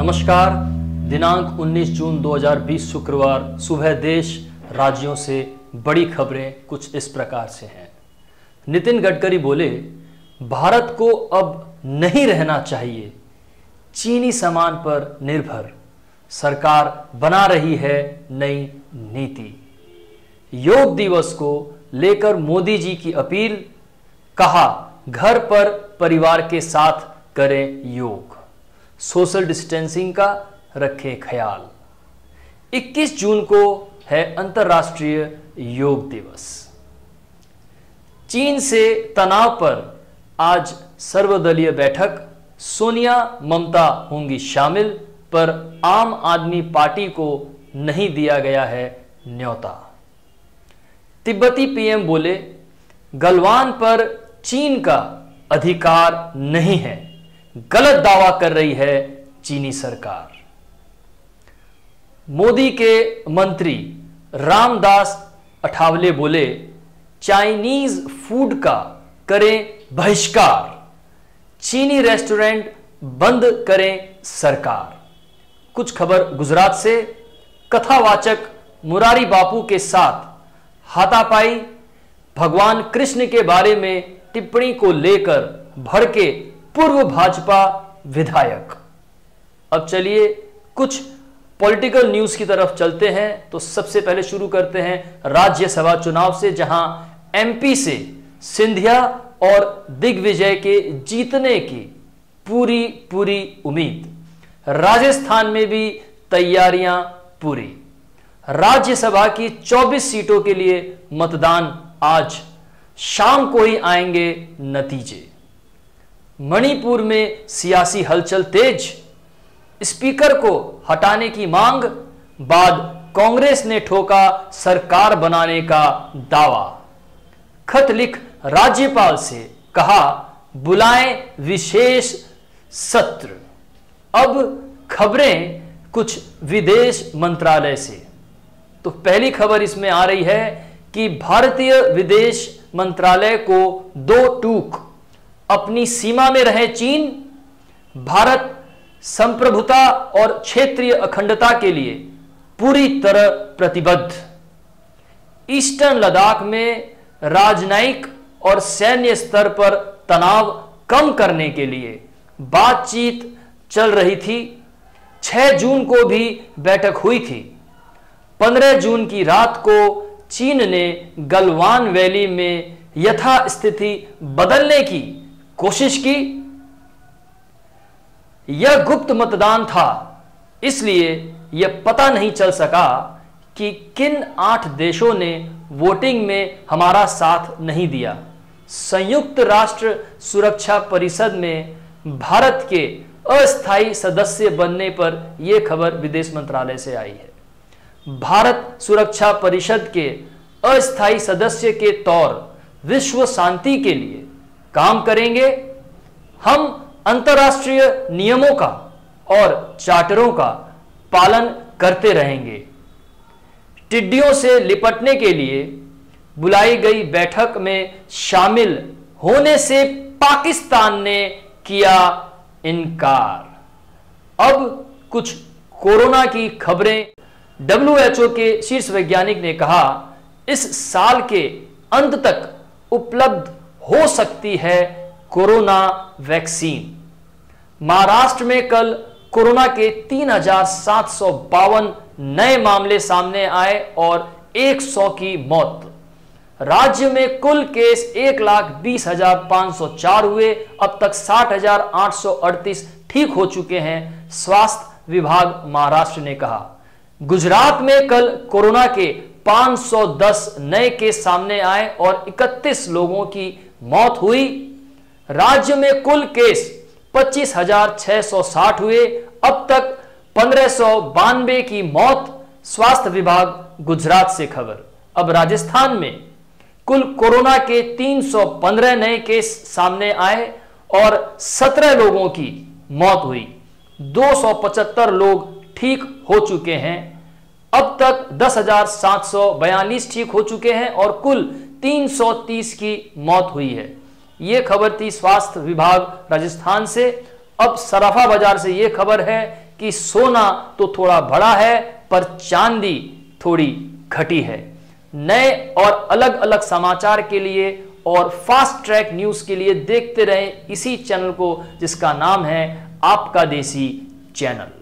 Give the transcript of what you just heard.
नमस्कार। दिनांक 19 जून 2020 शुक्रवार सुबह देश राज्यों से बड़ी खबरें कुछ इस प्रकार से हैं। नितिन गडकरी बोले, भारत को अब नहीं रहना चाहिए चीनी सामान पर निर्भर, सरकार बना रही है नई नीति। योग दिवस को लेकर मोदी जी की अपील, कहा घर पर परिवार के साथ करें योग, सोशल डिस्टेंसिंग का रखें ख्याल। 21 जून को है अंतर्राष्ट्रीय योग दिवस। चीन से तनाव पर आज सर्वदलीय बैठक, सोनिया ममता होंगी शामिल, पर आम आदमी पार्टी को नहीं दिया गया है न्योता। तिब्बती पीएम बोले, गलवान पर चीन का अधिकार नहीं है, गलत दावा कर रही है चीनी सरकार। मोदी के मंत्री रामदास अठावले बोले, चाइनीज फूड का करें बहिष्कार, चीनी रेस्टोरेंट बंद करें सरकार। कुछ खबर गुजरात से, कथावाचक मुरारी बापू के साथ हाथापाई, भगवान कृष्ण के बारे में टिप्पणी को लेकर भड़के पूर्व भाजपा विधायक। अब चलिए कुछ पॉलिटिकल न्यूज की तरफ चलते हैं। तो सबसे पहले शुरू करते हैं राज्यसभा चुनाव से, जहां एमपी से सिंधिया और दिग्विजय के जीतने की पूरी उम्मीद। राजस्थान में भी तैयारियां पूरी। राज्यसभा की 24 सीटों के लिए मतदान आज शाम को ही आएंगे नतीजे। मणिपुर में सियासी हलचल तेज, स्पीकर को हटाने की मांग, बाद कांग्रेस ने ठोका सरकार बनाने का दावा। खत लिख राज्यपाल से कहा, बुलाएं विशेष सत्र। अब खबरें कुछ विदेश मंत्रालय से। तो पहली खबर इसमें आ रही है कि भारतीय विदेश मंत्रालय को दो टूक, अपनी सीमा में रहे चीन, भारत संप्रभुता और क्षेत्रीय अखंडता के लिए पूरी तरह प्रतिबद्ध। ईस्टर्न लद्दाख में राजनयिक और सैन्य स्तर पर तनाव कम करने के लिए बातचीत चल रही थी। 6 जून को भी बैठक हुई थी। 15 जून की रात को चीन ने गलवान वैली में यथास्थिति बदलने की कोशिश की। यह गुप्त मतदान था, इसलिए यह पता नहीं चल सका कि किन 8 देशों ने वोटिंग में हमारा साथ नहीं दिया। संयुक्त राष्ट्र सुरक्षा परिषद में भारत के अस्थायी सदस्य बनने पर यह खबर विदेश मंत्रालय से आई है। भारत सुरक्षा परिषद के अस्थायी सदस्य के तौर विश्व शांति के लिए काम करेंगे। हम अंतर्राष्ट्रीय नियमों का और चार्टरों का पालन करते रहेंगे। टिड्डियों से निपटने के लिए बुलाई गई बैठक में शामिल होने से पाकिस्तान ने किया इनकार। अब कुछ कोरोना की खबरें। WHO के शीर्ष वैज्ञानिक ने कहा, इस साल के अंत तक उपलब्ध हो सकती है कोरोना वैक्सीन। महाराष्ट्र में कल कोरोना के 3752 नए मामले सामने आए और 100 की मौत। राज्य में कुल केस 1,20,504 हुए। अब तक 60,838 ठीक हो चुके हैं, स्वास्थ्य विभाग महाराष्ट्र ने कहा। गुजरात में कल कोरोना के 510 नए केस सामने आए और 31 लोगों की मौत हुई। राज्य में कुल केस 25,660 हुए। अब तक 1592 की मौत, स्वास्थ्य विभाग गुजरात से खबर। अब राजस्थान में कुल कोरोना के 315 नए केस सामने आए और 17 लोगों की मौत हुई। 275 लोग ठीक हो चुके हैं। अब तक 10,742 ठीक हो चुके हैं और कुल 330 की मौत हुई है। यह खबर थी स्वास्थ्य विभाग राजस्थान से। अब सराफा बाजार से यह खबर है कि सोना तो थोड़ा बड़ा है पर चांदी थोड़ी घटी है। नए और अलग अलग समाचार के लिए और फास्ट ट्रैक न्यूज के लिए देखते रहें इसी चैनल को जिसका नाम है आपका देसी चैनल।